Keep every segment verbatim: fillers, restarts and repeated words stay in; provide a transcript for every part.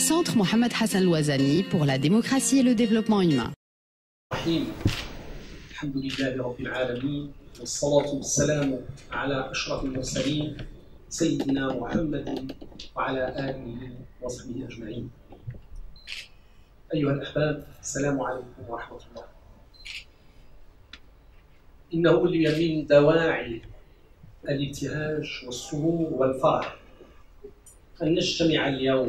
Centre Mohamed Hassan Louazani pour la démocratie et le développement humain. الحمد لله رب العالمين والصلاة والسلام على أشرف المرسلين سيدنا محمد وعلى آله وصحبه أجمعين. أيها الأحباب، السلام عليكم ورحمة الله. إنه لي من دواعي الابتهاج والسرور والفرح أن نجتمع اليوم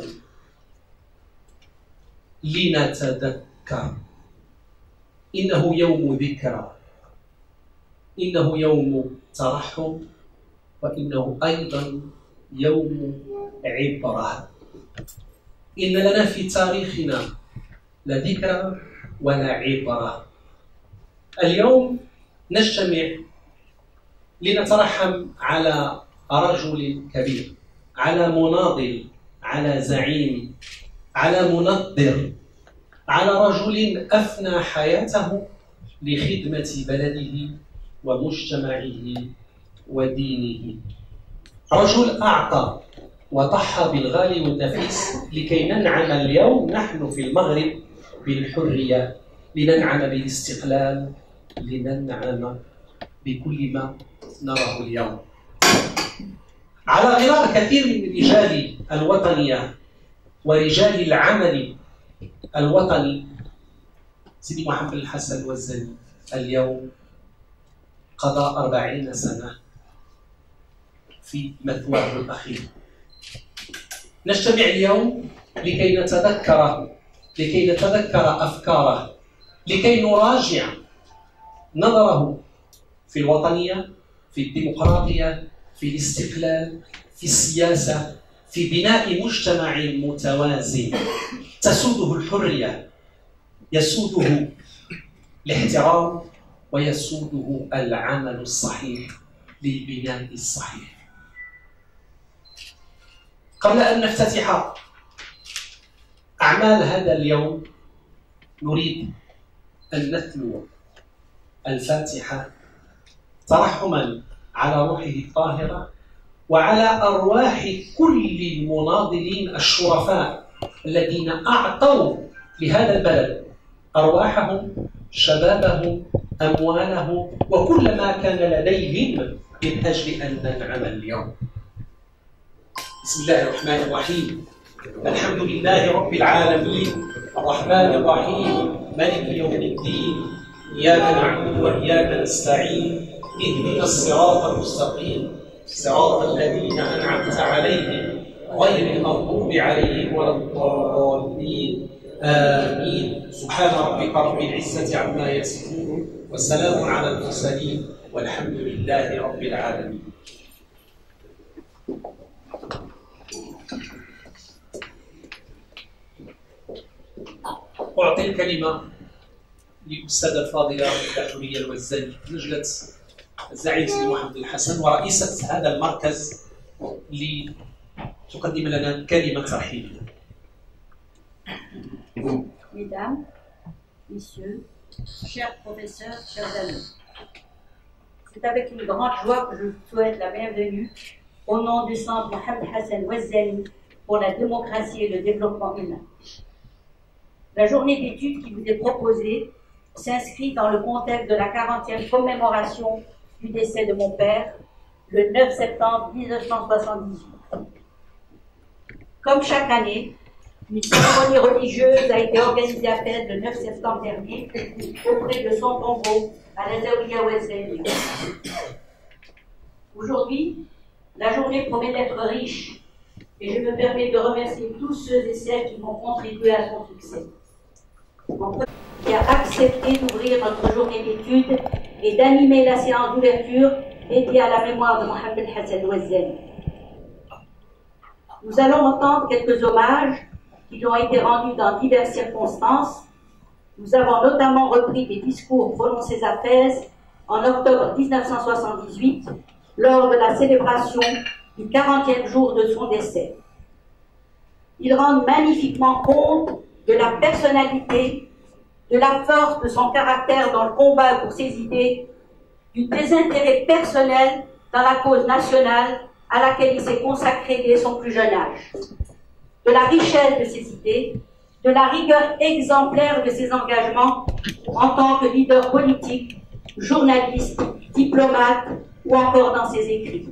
لنتذكر. إنه يوم ذكرى، إنه يوم ترحم، وإنه أيضا يوم عبرة. إن لنا في تاريخنا لا ذكرى ولا عبرة. اليوم نجتمع لنترحم على رجل كبير، على مناضل، على زعيم، على منظر، على رجل أفنى حياته لخدمة بلده ومجتمعه ودينه. رجل أعطى وضحى بالغالي والنفيس لكي ننعم اليوم نحن في المغرب بالحرية، لننعم بالاستقلال، لننعم بكل ما نراه اليوم. على غرار كثير من رجال الوطنية ورجال العمل الوطني، سيدي محمد الحسن الوزاني اليوم قضى أربعين سنة في مثواه الأخير. نجتمع اليوم لكي نتذكره، لكي نتذكر أفكاره، لكي نراجع نظره في الوطنية، في الديمقراطية، في الاستقلال، في السياسة، في بناء مجتمع متوازن تسوده الحرية، يسوده الاحترام، ويسوده العمل الصحيح للبناء الصحيح. قبل أن نفتتح أعمال هذا اليوم نريد أن نتلو الفاتحة ترحما على روحه الطاهرة وعلى أرواح كل المناضلين الشرفاء الذين أعطوا لهذا البلد أرواحهم، شبابهم، أموالهم، وكل ما كان لديهم من أجل أن ننعم اليوم. بسم الله الرحمن الرحيم. الحمد لله رب العالمين، الرحمن الرحيم، مالك يوم الدين، إياك نعبد وإياك نستعين، اهدنا الصراط المستقيم، صراط الذين أنعمت عليهم غير المغضوب عليهم ولا الضالين، آمين. سبحان ربك رب العزة عما يصفون، والسلام على المرسلين، والحمد لله رب العالمين. أعطي الكلمة للأستاذة الفاضلة الحورية الوزاني، نجلة الزعيم سيدي محمد الحسن ورئيسة هذا المركز، لتقدم لنا كلمة ترحيب. Mesdames, Messieurs, chers professeurs, chers amis, c'est avec une grande joie que je vous souhaite la bienvenue au nom du Centre Mohamed Hassan Louazani pour la démocratie et le développement humain. La journée d'études qui vous est proposée s'inscrit dans le contexte de la quarantième commémoration du décès de mon père, le neuf septembre mille neuf cent soixante-dix-huit. Comme chaque année, une cérémonie religieuse a été organisée à Fès le neuf septembre dernier auprès de son tombeau à la Zawiya Ouazani. Aujourd'hui, la journée promet d'être riche et je me permets de remercier tous ceux et celles qui vont contribuer à son succès. Qui a accepté d'ouvrir notre journée d'études et d'animer la séance d'ouverture dédiée à la mémoire de Mohamed Hassan Louazani. Nous allons entendre quelques hommages qui ont été rendus dans diverses circonstances. Nous avons notamment repris des discours prononcés à Fès en octobre mille neuf cent soixante-dix-huit lors de la célébration du quarantième jour de son décès. Ils rendent magnifiquement compte de la personnalité, de la force de son caractère dans le combat pour ses idées, du désintérêt personnel dans la cause nationale à laquelle il s'est consacré dès son plus jeune âge. de la richesse de ses idées, de la rigueur exemplaire de ses engagements en tant que leader politique, journaliste, diplomate ou encore dans ses écrits.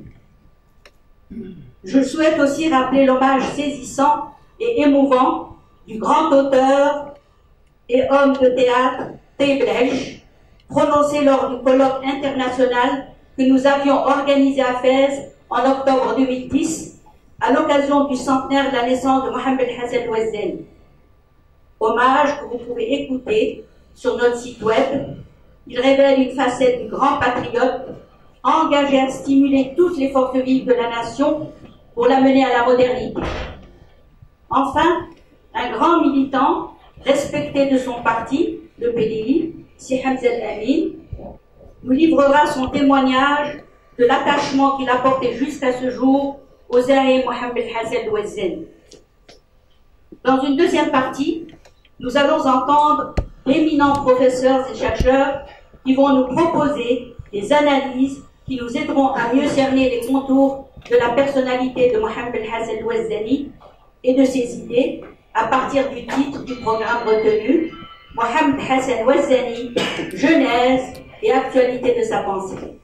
Je souhaite aussi rappeler l'hommage saisissant et émouvant du grand auteur et homme de théâtre Taïb El-Aish, prononcé lors du colloque international que nous avions organisé à Fès en octobre deux mille dix, à l'occasion du centenaire de la naissance de Mohamed Hassan Ouazzani. Hommage que vous pouvez écouter sur notre site web. Il révèle une facette du grand patriote engagé à stimuler toutes les forces vives de la nation pour l'amener à la modernité. Enfin, un grand militant respecté de son parti, le P D I, Si Hamza El-Amin, nous livrera son témoignage de l'attachement qu'il a porté jusqu'à ce jour au Zaïm Mohamed Hassan Ouazzani. Dans une deuxième partie, nous allons entendre d'éminents professeurs et chercheurs qui vont nous proposer des analyses qui nous aideront à mieux cerner les contours de la personnalité de Mohamed Hassan Ouazzani et de ses idées à partir du titre du programme retenu, Mohamed Hassan Ouazzani, genèse et actualité de sa pensée.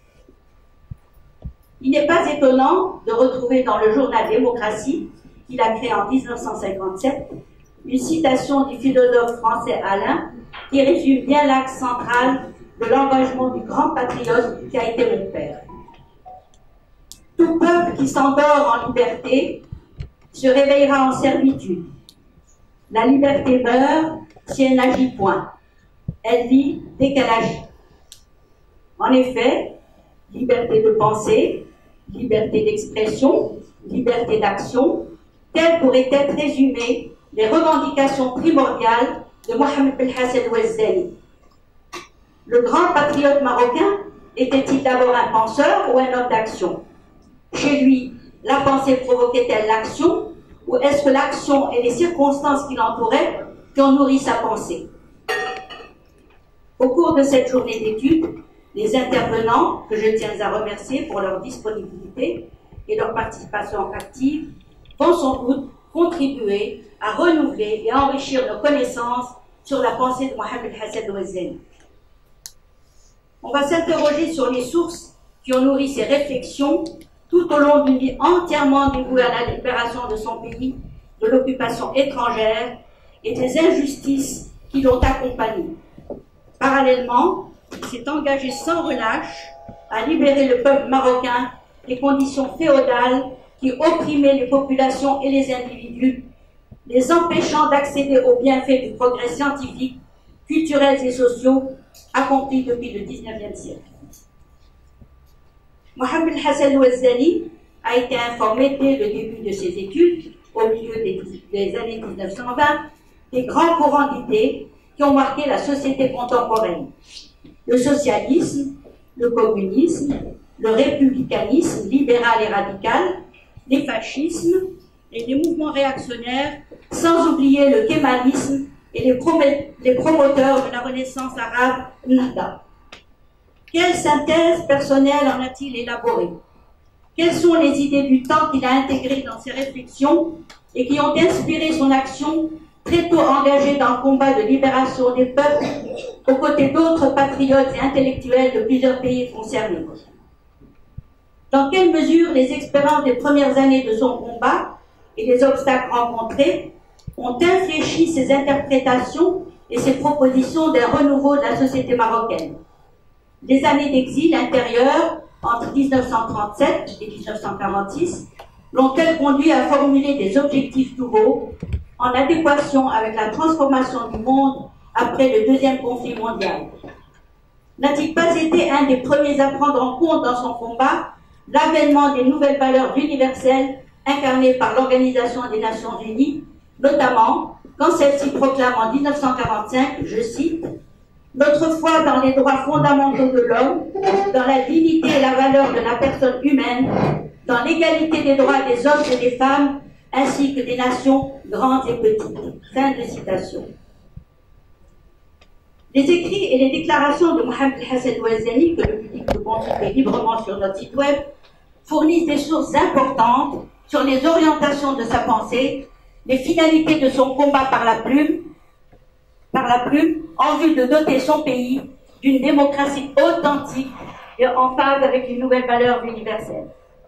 Il n'est pas étonnant de retrouver dans le journal Démocratie, qu'il a créé en mille neuf cent cinquante-sept, une citation du philosophe français Alain qui résume bien l'axe central de l'engagement du grand patriote qui a été mon père. Tout peuple qui s'endort en liberté se réveillera en servitude. La liberté meurt si elle n'agit point. Elle vit dès qu'elle agit. En effet, liberté de penser, liberté d'expression, liberté d'action, telles pourraient être résumées les revendications primordiales de Mohamed Hassan Ouazzani. Le grand patriote marocain était-il d'abord un penseur ou un homme d'action? Chez lui, la pensée provoquait-elle l'action, ou est-ce que l'action et les circonstances qui l'entouraient qui ont nourri sa pensée? Au cours de cette journée d'études, les intervenants, que je tiens à remercier pour leur disponibilité et leur participation active, vont sans doute contribuer à renouveler et à enrichir nos connaissances sur la pensée de Mohamed Hassan Ouazzani. On va s'interroger sur les sources qui ont nourri ses réflexions tout au long d'une vie entièrement dévouée à la libération de son pays, de l'occupation étrangère et des injustices qui l'ont accompagné. Parallèlement, il s'est engagé sans relâche à libérer le peuple marocain des conditions féodales qui opprimaient les populations et les individus, les empêchant d'accéder aux bienfaits du progrès scientifique, culturels et sociaux accomplis depuis le dix-neuvième siècle. Mohamed Hassan Ouazzani a été informé dès le début de ses études, au milieu des, des années mille neuf cent vingt, des grands courants d'idées qui ont marqué la société contemporaine. Le socialisme, le communisme, le républicanisme libéral et radical, les fascismes et les mouvements réactionnaires, sans oublier le kémalisme et les, prom les promoteurs de la Renaissance arabe Nahda. Quelle synthèse personnelle en a-t-il élaboré? Quelles sont les idées du temps qu'il a intégrées dans ses réflexions et qui ont inspiré son action très tôt engagée dans le combat de libération des peuples aux côtés d'autres patriotes et intellectuels de plusieurs pays concernés? Dans quelle mesure les expériences des premières années de son combat et les obstacles rencontrés ont infléchi ses interprétations et ses propositions d'un renouveau de la société marocaine? Les années d'exil intérieur entre mille neuf cent trente-sept et mille neuf cent quarante-six l'ont-elles conduit à formuler des objectifs nouveaux en adéquation avec la transformation du monde après le deuxième conflit mondial? N'a-t-il pas été un des premiers à prendre en compte dans son combat l'avènement des nouvelles valeurs universelles incarnées par l'Organisation des Nations Unies, notamment quand celle-ci proclame en mille neuf cent quarante-cinq, je cite, « Notre foi dans les droits fondamentaux de l'homme, dans la dignité et la valeur de la personne humaine, dans l'égalité des droits des hommes et des femmes, ainsi que des nations grandes et petites. » Fin de citation. Les écrits et les déclarations de Mohamed Hassan Ouazzani, que le public peut consulter librement sur notre site web, fournissent des sources importantes sur les orientations de sa pensée, les finalités de son combat par la plume, par la plume, en vue de doter son pays d'une démocratie authentique et en phase avec les nouvelles valeurs universelles.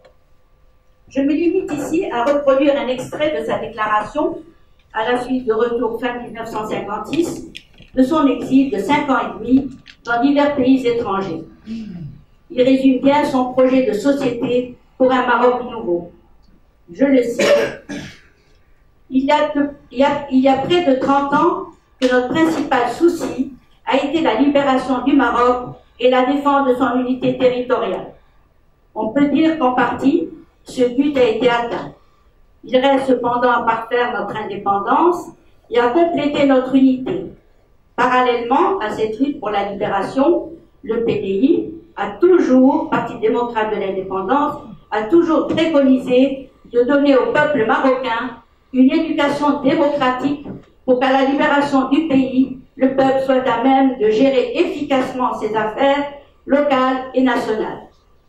Je me limite ici à reproduire un extrait de sa déclaration à la suite de retour fin mille neuf cent cinquante-six de son exil de cinq ans et demi dans divers pays étrangers. Il résume bien son projet de société pour un Maroc nouveau. Je le cite. Il y a, il y a, il y a près de trente ans que notre principal souci a été la libération du Maroc et la défense de son unité territoriale. On peut dire qu'en partie, ce but a été atteint. Il reste cependant à parfaire notre indépendance et à compléter notre unité. Parallèlement à cette lutte pour la libération, le P D I a toujours, Parti démocrate de l'indépendance, a toujours préconisé de donner au peuple marocain une éducation démocratique pour qu'à la libération du pays, le peuple soit à même de gérer efficacement ses affaires locales et nationales.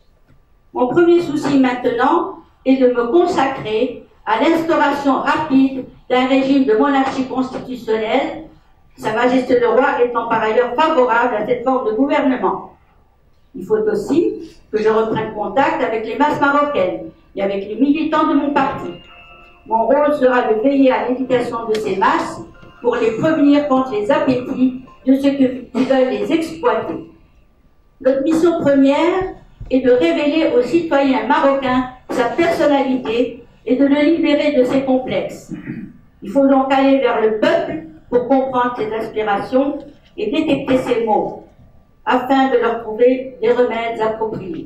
Mon premier souci maintenant est de me consacrer à l'instauration rapide d'un régime de monarchie constitutionnelle, Sa Majesté le Roi étant par ailleurs favorable à cette forme de gouvernement. Il faut aussi que je reprenne contact avec les masses marocaines et avec les militants de mon parti. Mon rôle sera de veiller à l'éducation de ces masses pour les prévenir contre les appétits de ceux qui veulent les exploiter. Notre mission première est de révéler aux citoyens marocains sa personnalité et de le libérer de ses complexes. Il faut donc aller vers le peuple pour comprendre ses aspirations et détecter ses maux, afin de leur trouver des remèdes appropriés.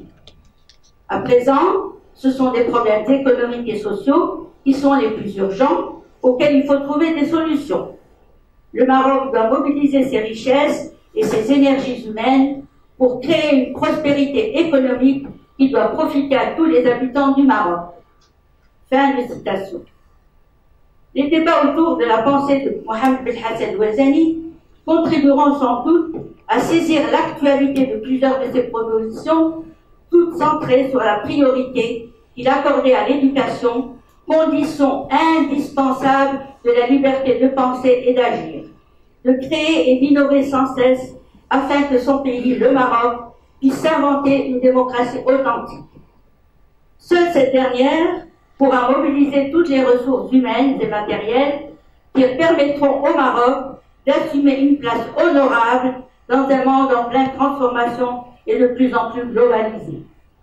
À présent, ce sont des problèmes économiques et sociaux qui sont les plus urgents, auxquels il faut trouver des solutions. Le Maroc doit mobiliser ses richesses et ses énergies humaines pour créer une prospérité économique qui doit profiter à tous les habitants du Maroc. Fin de citation. Les débats autour de la pensée de Mohamed Belhassan Ouazani contribueront sans doute à saisir l'actualité de plusieurs de ses propositions, toutes centrées sur la priorité qu'il accordait à l'éducation, condition indispensable de la liberté de penser et d'agir, de créer et d'innover sans cesse afin que son pays, le Maroc, puisse s'inventer une démocratie authentique. Seule cette dernière pourra mobiliser toutes les ressources humaines et matérielles qui permettront au Maroc d'assumer une place honorable dans un monde en pleine transformation et de plus en plus globalisé.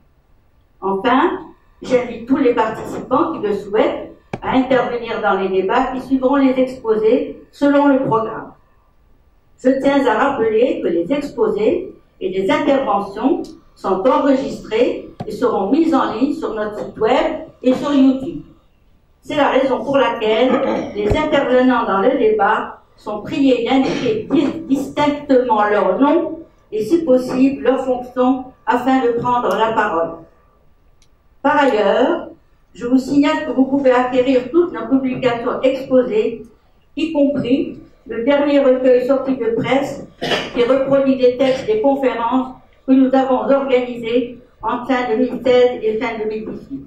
Enfin, j'invite tous les participants qui le souhaitent à intervenir dans les débats qui suivront les exposés selon le programme. Je tiens à rappeler que les exposés et les interventions sont enregistrés et seront mises en ligne sur notre site web et sur YouTube. C'est la raison pour laquelle les intervenants dans le débat sont priés d'indiquer distinctement leur nom et, si possible, leur fonction afin de prendre la parole. Par ailleurs, je vous signale que vous pouvez acquérir toutes nos publications exposées, y compris le dernier recueil sorti de presse qui reproduit les textes des conférences que nous avons organisées en fin deux mille seize et fin deux mille dix-huit.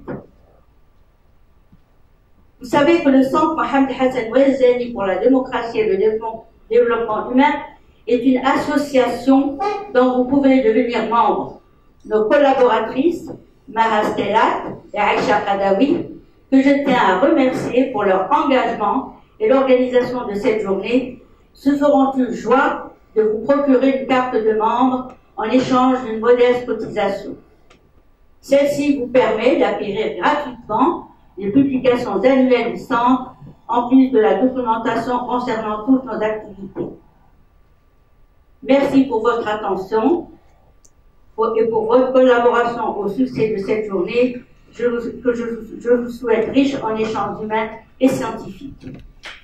Vous savez que le Centre Mohamed Hassan Ouazani pour la démocratie et le développement humain est une association dont vous pouvez devenir membre. Nos collaboratrices, Maha Stellat et Aïcha Kadawi, que je tiens à remercier pour leur engagement et l'organisation de cette journée, se feront une joie de vous procurer une carte de membre en échange d'une modeste cotisation. Celle-ci vous permet d'acquérir gratuitement les publications annuelles du Centre, en plus de la documentation concernant toutes nos activités. Merci pour votre attention et pour votre collaboration au succès de cette journée, je vous, que je, je vous souhaite riche en échanges humains et scientifiques.